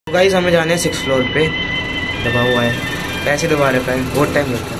Guys हमें जाने हैं 6th फ्लोर पे। दबा हुआ है, कैसे दबा रखा है, बहुत टाइम लगता है।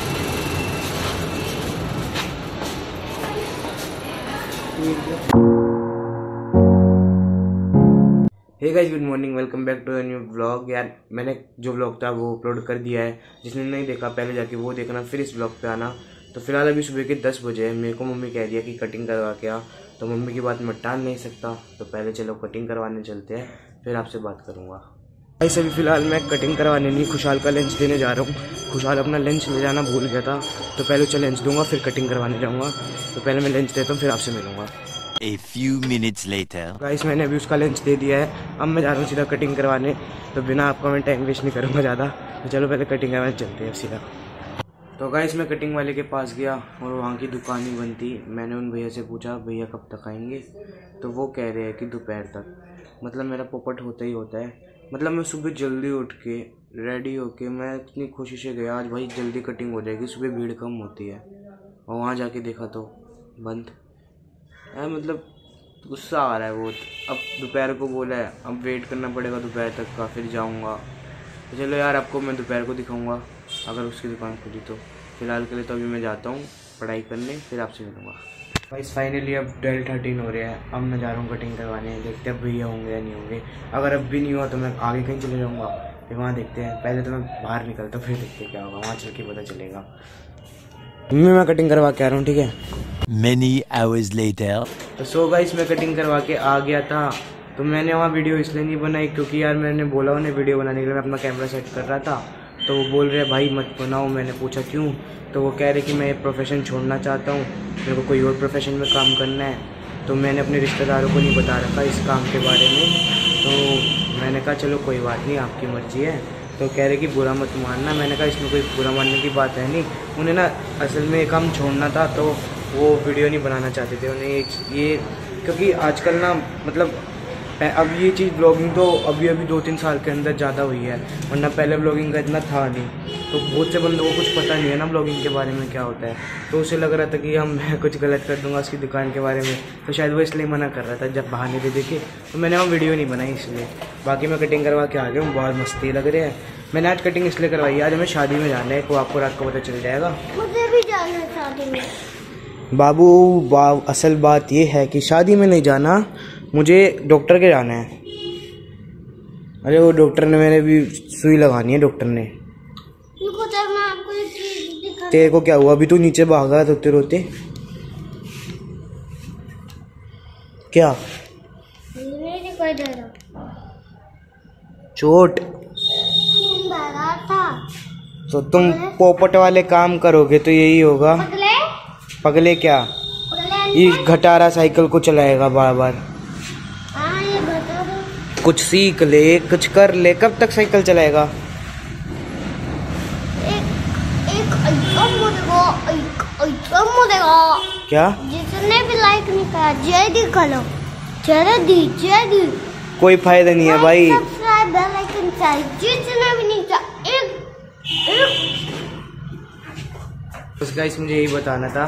Hey guys, good morning, welcome back to a new vlog. यार मैंने जो व्लॉग था वो अपलोड कर दिया है, जिसने नहीं देखा पहले जाके वो देखना, फिर इस व्लॉग पे आना। तो फिलहाल अभी सुबह के 10 बजे है। मेरे को मम्मी कह दिया कि कटिंग करवा के आ, तो मम्मी की बात मैं टाल नहीं सकता। तो पहले चलो कटिंग करवाने चलते हैं, फिर आपसे बात करूँगा। ऐसे भी फिलहाल मैं कटिंग करवाने नहीं, खुशहाल का लंच देने जा रहा हूँ। खुशहाल अपना लंच ले जाना भूल गया था, तो पहले उसे लंच दूंगा फिर कटिंग करवाने जाऊँगा। तो पहले मैं लंच देता हूँ, फिर आपसे मिलूंगा। A few minutes later. Guys मैंने अभी उसका लंच दे दिया है, अब मैं जा रहा हूँ सीधा कटिंग करवाने। तो बिना आपका मैं टाइम वेस्ट नहीं करूँगा ज़्यादा, तो चलो पहले कटिंग करवाने चलते हैं सीधा। तो गाइस मैं कटिंग वाले के पास गया और वहाँ की दुकान ही बंद थी। मैंने उन भैया से पूछा भैया कब तक आएंगे, तो वो कह रहे हैं कि दोपहर तक। मतलब मेरा पोपट होता ही होता है। मतलब मैं सुबह जल्दी उठ के रेडी होके मैं इतनी कोशिश से गया आज भाई जल्दी कटिंग हो जाएगी, सुबह भीड़ कम होती है, और वहाँ जाके देखा तो बंद है। मतलब गुस्सा आ रहा है बहुत। अब दोपहर को बोला है, अब वेट करना पड़ेगा दोपहर तक का, फिर जाऊंगा। तो चलो यार आपको मैं दोपहर को दिखाऊंगा अगर उसकी दुकान खुली तो। फिलहाल के लिए तो अभी मैं जाता हूँ पढ़ाई करने, फिर आपसे मिलूँगा। भाई फाइनली अब 12:13 हो रहा है। अब मैं जा रहा हूँ कटिंग करवाने, देखते हैं भैया होंगे या नहीं होंगे। अगर अब भी नहीं हुआ तो मैं आगे कहीं चले जाऊँगा, फिर वहाँ देखते हैं। पहले तो मैं बाहर निकलता फिर देखते क्या होगा, वहाँ चल के पता चलेगा। मैं कटिंग करवा के आ रहा हूँ, ठीक है। Many hours later. तो सो गाइस मैं कटिंग करवा के आ गया था। तो मैंने वहाँ वीडियो इसलिए नहीं बनाई क्योंकि यार मैंने बोला उन्हें वीडियो बनाने के लिए, मैं अपना कैमरा सेट कर रहा था। तो वो बोल रहे भाई मत बनाओ। मैंने पूछा क्यों, तो वो कह रहे कि मैं ये प्रोफेशन छोड़ना चाहता हूँ, मेरे को कोई और प्रोफेशन में काम करना है। तो मैंने अपने रिश्तेदारों को नहीं बता रखा इस काम के बारे में। तो मैंने कहा चलो कोई बात नहीं, आपकी मर्जी है। तो कह रहे कि बुरा मत मानना। मैंने कहा इसमें कोई बुरा मानने की बात है नहीं। उन्हें ना असल में काम छोड़ना था, तो वो वीडियो नहीं बनाना चाहते थे। उन्हें ये क्योंकि आजकल ना मतलब अब ये चीज़ ब्लॉगिंग तो अभी 2-3 साल के अंदर ज़्यादा हुई है, वरना पहले ब्लॉगिंग का इतना था नहीं। तो बहुत से बंदों को कुछ पता नहीं है ना ब्लॉगिंग के बारे में क्या होता है। तो उसे लग रहा था कि मैं कुछ गलत कर दूंगा उसकी दुकान के बारे में, तो शायद वो इसलिए मना कर रहा था जब बहाने दे देखे। तो मैंने वहाँ वीडियो नहीं बनाई इसलिए। बाकी मैं कटिंग करवा के आ गया हूँ, बहुत मस्ती लग रही है। मैंने आज कटिंग इसलिए करवाई, आज हमें शादी में जाना है, तो आपको रात को पता चल जाएगा। मुझे भी जाना है शादी में। बाबू असल बात ये है कि शादी में नहीं जाना, मुझे डॉक्टर के जाना है। अरे वो डॉक्टर ने, मैंने भी सुई लगानी है डॉक्टर ने। मैं आपको एक चीज दिखा। तेरे को क्या हुआ, अभी तू नीचे भागा रोते रोते? क्या नहीं दिखाई दे रहा, चोट? खून बह रहा था। तो तुम पोपट वाले काम करोगे तो यही होगा। पगले पगले क्या? पगले ये घटारा साइकिल को चलाएगा बार बार। हाँ ये बता दो। कुछ सीख ले, कुछ कर ले, कब तक साइकिल चलाएगा? एक मुझेगा क्या? जिसने भी लाइक नहीं करा जय दी करो, जय दी। कोई फायदा नहीं है भाई। सब्सक्राइब बेल आइकन चाहिए, जिसने भी नहीं किया एक उसका इस मुझे यही बताना था।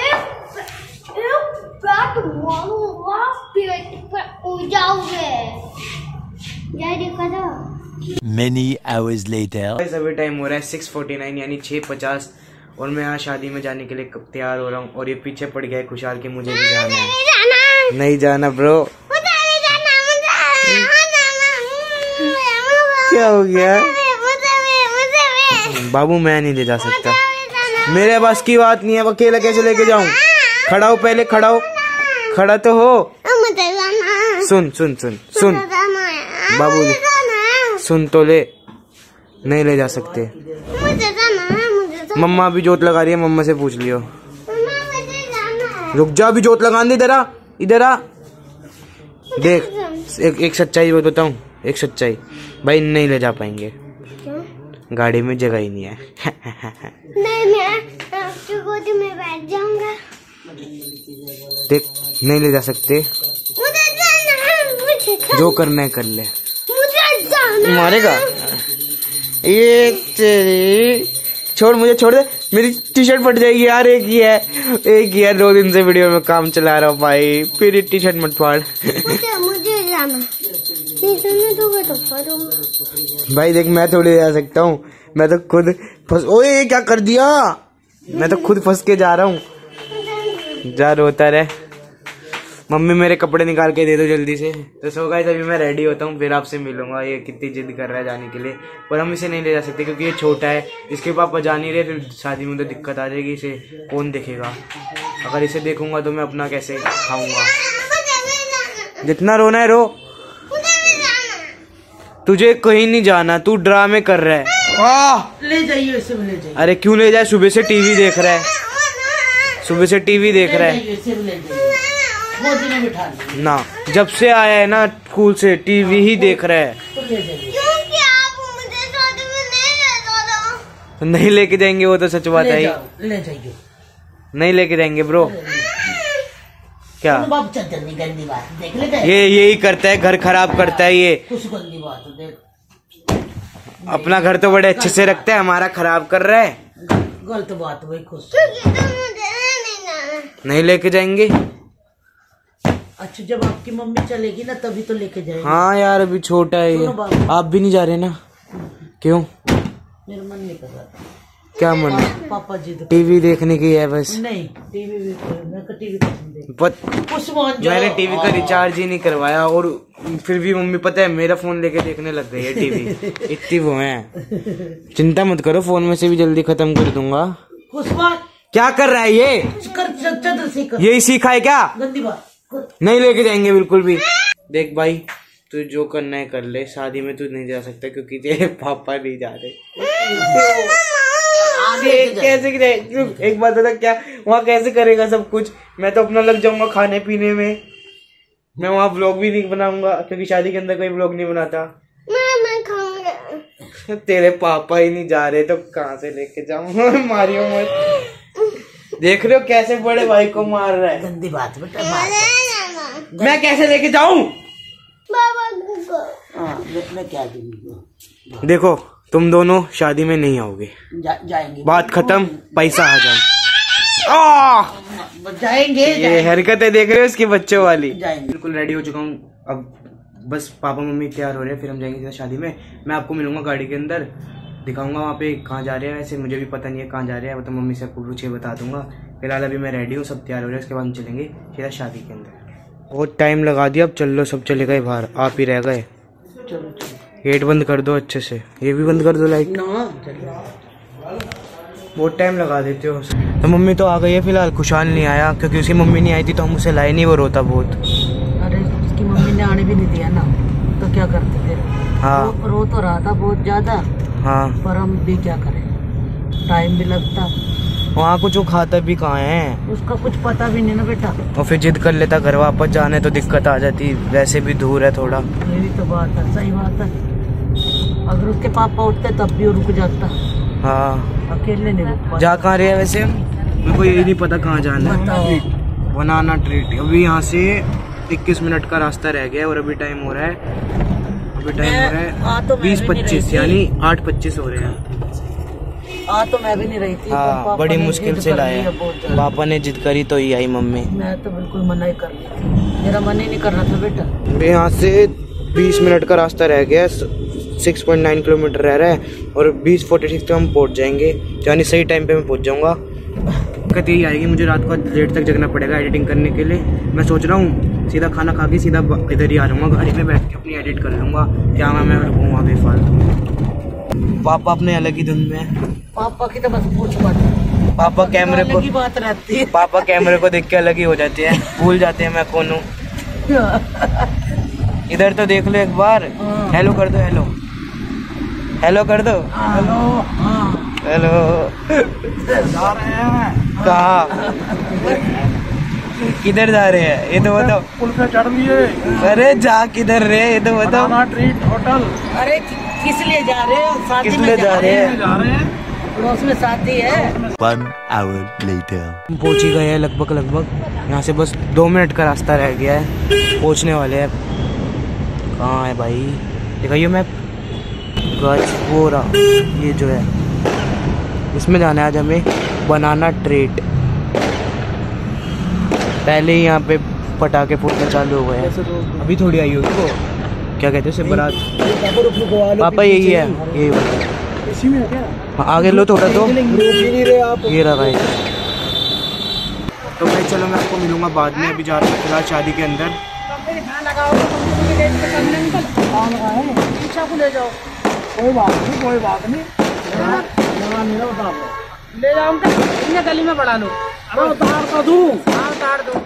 बात मारूंगा पेट पर उड़ जाओगे। जय दी करो। Many hours later. अभी टाइम हो रहा है 6:49 यानी 6:50, और मैं यहाँ शादी में जाने के लिए कब तैयार हो रहा हूँ। और ये पीछे पड़ गया है खुशहाल के, मुझे भी जाना है। नहीं जाना ब्रो। क्या हो गया बाबू? मैं नहीं ले जा सकता, मेरे पास की बात नहीं है। अकेला कैसे लेके जाऊं? खड़ा हो पहले, खड़ा हो, खड़ा तो हो। सुन सुन सुन सुन बाबू, सुन तो ले, नहीं ले जा सकते। मम्मा भी जोत लगा रही है, मम्मा से पूछ लियो। रुक जा, अभी जोत लगा दे। इधर आ देख, एक सच्चाई बताऊं, एक सच्चाई भाई, नहीं ले जा पाएंगे। गाड़ी में जगह ही नहीं है। नहीं मैं आपकी गोदी में बैठ जाऊंगा। देख नहीं ले जा सकते, मुझे जाना है, जो करना है कर ले। मुझे जाना मारेगा ये तेरी। छोड़, मुझे छोड़ दे, मेरी टी शर्ट फट जाएगी यार। एक ही है 2 दिन से वीडियो में काम चला रहा हूँ भाई, फिर टी शर्ट मत फाड़। मुझे जाना, भाई देख मैं थोड़ी जा सकता हूँ, मैं तो खुद फंस। ओए क्या कर दिया, मैं तो खुद फंस के जा रहा हूँ। जा रोता रहे। मम्मी मेरे कपड़े निकाल के दे दो जल्दी से। तो सो गाइस अभी मैं रेडी होता हूँ, फिर आपसे मिलूंगा। ये कितनी जिद कर रहा है जाने के लिए, पर हम इसे नहीं ले जा सकते क्योंकि ये छोटा है। इसके पापा जा नहीं रहे, फिर शादी में तो दिक्कत आ जाएगी। इसे कौन देखेगा? अगर इसे देखूंगा तो मैं अपना कैसे खाऊंगा। जितना रोना है रो, तुझे कहीं नहीं जाना, तू ड्रामे कर रहा है। ले जाइए इसे, ले जाइए। अरे क्यों ले जाए, सुबह से टीवी देख रहा है, सुबह से टीवी देख रहा है ना। जब से आया है ना स्कूल से टीवी ही देख रहा है। क्योंकि आप मुझे साथ में नहीं ले जाना। तो नहीं लेके जाएंगे, वो तो सच बात है। ले जाइए, नहीं लेके जाएंगे ब्रो। क्या गंदी बात देख ले, ये यही करता है, घर खराब करता है ये। कुछ गंदी बात देख। अपना घर तो बड़े अच्छे से रखता है, हमारा खराब कर रहा है। गलत बात भाई, खुश नहीं लेके जाएंगे। अच्छा जब आपकी मम्मी चलेगी ना तभी तो लेके जाएंगे। हाँ यार अभी छोटा है ये। आप भी नहीं जा रहे ना? क्यों? मेरा मन नहीं कर रहा। क्या मन? पापा जी टीवी देखने की है बस। नहीं टीवी भी, मैं टीवी पसंद है। मैंने टीवी का रिचार्ज ही नहीं करवाया और फिर भी मम्मी पता है मेरा फोन लेके देखने लग गई है टीवी। इतनी वो है। चिंता मत करो, फोन में से भी जल्दी खत्म कर दूंगा। क्या कर रहा है ये? यही सीखा है क्या? गंदी बात नहीं लेके जाएंगे बिल्कुल भी। देख भाई तू जो करना है कर ले, शादी में तू नहीं जा सकता क्योंकि तेरे पापा नहीं जा रहे। कैसे एक बात बता, क्या वहाँ कैसे करेगा सब कुछ? मैं तो अपना लग जाऊंगा खाने पीने में। मैं वहाँ व्लॉग भी नहीं बनाऊंगा क्योंकि शादी के अंदर कोई व्लॉग नहीं बनाता। मैं खाऊंगा। तेरे पापा ही नहीं जा रहे तो कहाँ से लेके जाऊंगा? मारियो मत। देख रहे हो कैसे बड़े भाई को मार रहा है। गंदी बात बेटा, मैं कैसे लेके जाऊं? मैं क्या दूंगा? देखो तुम दोनों शादी में नहीं आओगे, जाएंगे। बात खत्म, पैसा आ जाए। जाएंगे। ये हरकतें देख रहे हो इसकी बच्चों वाली। जाएंगे। बिल्कुल रेडी हो चुका हूँ, अब बस पापा मम्मी तैयार हो रहे हैं, फिर हम जाएंगे शादी में। मैं आपको मिलूंगा गाड़ी के अंदर, दिखाऊंगा वहाँ पे कहाँ जा रहे हैं। वैसे मुझे भी पता नहीं है कहाँ जा रहे हैं, वो तो मम्मी से पूछे बता दूंगा। फिलहाल अभी मैं रेडी हूँ, सब तैयार हो रहे हैं, उसके बाद हम चलेंगे सीधा शादी के अंदर। बहुत टाइम लगा दिया, अब चल लो, सब चले गए बाहर, आप ही रह गए। चलो गेट बंद कर दो अच्छे से, ये भी बंद कर दो लाइट। बहुत टाइम लगा देते हो। तो मम्मी तो आ गई है, फिलहाल खुशहाल नहीं आया क्योंकि उसकी मम्मी नहीं आई थी तो हम उसे लाए नहीं, वो रोता बहुत। अरे उसकी मम्मी ने आने भी नहीं दिया ना, तो क्या करते फिर? हाँ रो तो रहा था बहुत ज्यादा। हाँ पर हम भी क्या करें, टाइम भी लगता। वहाँ कुछ वो खाता भी कहाँ है, उसका कुछ पता भी नहीं ना बेटा। और फिर जिद कर लेता घर वापस जाने तो दिक्कत आ जाती, वैसे भी दूर है थोड़ा। ये भी तो बात है, सही बात है। अगर उसके पापा उठते तब भी वो रुक जाता। हाँ अकेले नहीं रुक पाता। जा कहाँ रहे हैं वैसे? मेरे को ये नहीं पता कहाँ जाना है। Banana treat. अभी यहाँ से 21 मिनट का रास्ता रह गया है और अभी टाइम हो रहा है, अभी टाइम हो रहा है 20:25, यानी 8:25 हो रहे हैं। तो मैं भी नहीं रही थी। हाँ बड़ी मुश्किल से लाया, पापा ने जिद करी तो ही आई मम्मी। मैं तो बिल्कुल मना ही कर रही थी, मेरा मन ही नहीं कर रहा था बेटा। यहाँ से 20 मिनट का रास्ता रह गया, 6.9 किलोमीटर रह रहा है और 20:46 पे हम पहुँच जाएंगे, यानी सही टाइम पे मैं पहुँच जाऊँगा। दिक्कत यही आएगी, मुझे रात को लेट तक जगना पड़ेगा एडिटिंग करने के लिए। मैं सोच रहा हूँ सीधा खाना खा के सीधा इधर ही आ जाऊँगा, गाड़ी में बैठ के अपनी एडिट कर लूँगा। क्या मैं रुकूँ वहाँ बेफालतू। पापा अपने अलग ही धुन में। पापा की तो बस पूछ बात, पापा कैमरे को की बात रहती है। पापा कैमरे को देख के अलग ही हो जाते हैं, भूल जाते हैं मैं कौन हूँ। इधर तो देख लो एक बार, हेलो कर दो, हेलो हेलो कर दो, हेलो। हेलो जा रहे हैं कहाँ? किधर जा रहे हैं ये तो बताओ। पुल पे चढ़ लिए। अरे जा किधर रहे ये तो बताओ। Treat hotel. अरे किस लिए जा रहे हैं? शादी किस में लिए जा रहे हैं? उसमें शादी है। 1 hour later. हम पहुंच ही गए हैं लगभग। यहाँ से बस 2 मिनट का रास्ता रह गया है, पहुंचने वाले हैं। कहाँ है भाई, दिखाइए मैप। वो रहा, ये जो है इसमें जाना है आज हमें, बनाना ट्रीट। पहले ही यहाँ पे पटाखे फूटने चालू हो गए हैं, अभी थोड़ी आई होगी वो। क्या कहते हैं उसे, बारात। पापा यही है, यही इसी में है क्या? हाँ, आगे लो थोड़ा तो। रोक ही नहीं रहे आप। ये रहा भाई। तो भाई चलो मैं आपको मिलूंगा बाद में, अभी जा रहा हूँ फिलहाल शादी के अंदर। ले जाओ, कोई बात नहीं, कोई बात नहीं। ले जाऊंगा, इन्हें गली में बढ़ा लो। मैं उतार तो दूँ। हाँ उतार दो।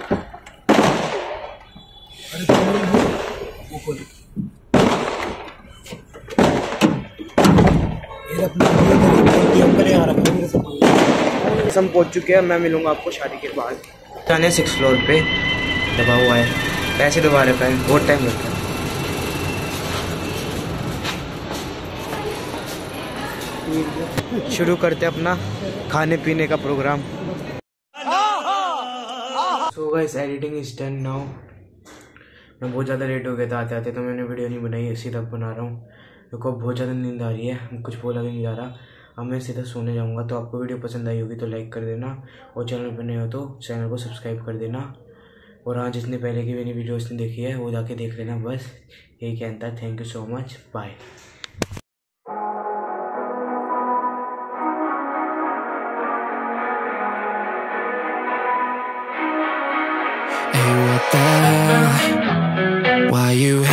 हम पहुंच चुके हैं, मैं मिलूंगा आपको शादी के बाद। जाने 6th फ्लोर पे दबा हुआ है, पैसे दबा रहे हैं, बहुत टाइम लगता है। शुरू करते अपना खाने पीने का programme. So guys editing is done now. मैं बहुत ज़्यादा लेट हो गया था आते आते, तो मैंने वीडियो नहीं बनाई, सीधा बना रहा हूँ क्योंकि बहुत ज़्यादा नींद आ रही है, कुछ बोला भी नहीं जा रहा। अब मैं सीधा सोने जाऊँगा। तो आपको वीडियो पसंद आई होगी तो लाइक कर देना, और चैनल पर नए हो तो चैनल को सब्सक्राइब कर देना। और हाँ, जिसने पहले की मैंने वीडियोस नहीं देखी है वो जाके देख लेना, बस यही कहता है। Thank you so much, bye. Hey, what the hell? Why you